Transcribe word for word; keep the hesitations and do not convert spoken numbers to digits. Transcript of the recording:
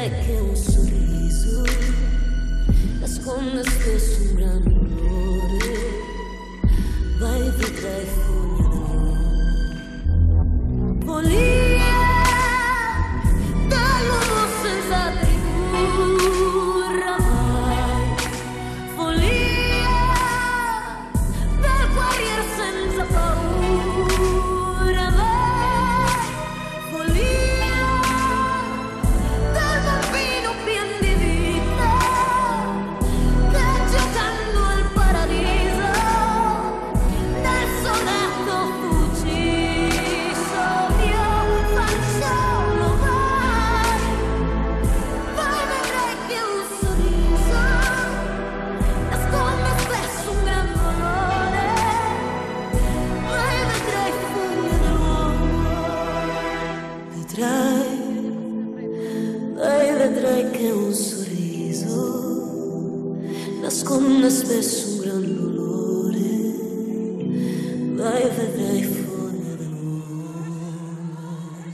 vedrai che un sorriso nasconde spesso un gran dolore. Vai e vedrai foglie d'amore. Follia dall'uomo senza tregua. Vai, follia dal guerrier senza paura. Vai, follia dal bambino pieno di vita che giocando al paradiso nel soldato ucciso. Io fanciullo, vai, vai, vedrai che un sorriso nasconde spesso un gran dolore. Vai, vedrai foglie dell'uomo. Vedrai, vai, vedrai che un sorriso nasconde spesso un gran dolore. Vai, vedrai foglie dell'uomo.